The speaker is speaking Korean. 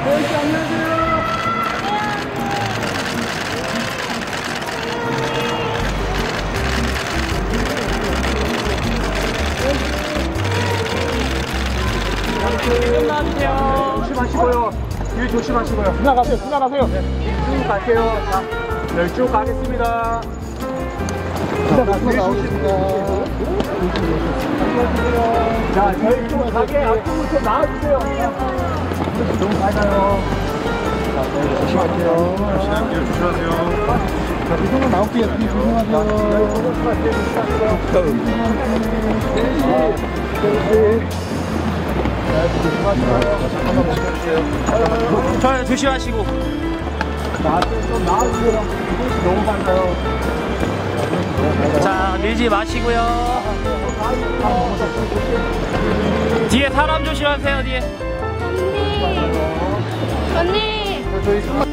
끝나주세요. 조심하시고요. 길 조심하시고요. 지나가세요. 지나가세요. 네, 쭉 갈게요. 자, 네, 쭉 가겠습니다. 자, 저희 쪽 가게 앞쪽으로 좀 나와주세요. 너무 밝아요. 자, 네, 조심하세요. 조심하세요. 자, 조심하세요. 나올게요. 조심하세요. 저 조심하시고. 좀 나와주세요. 너무 밝아요. 자, 밀지 마시고요. 뒤에 사람 조심하세요. 뒤에. 언니. 저희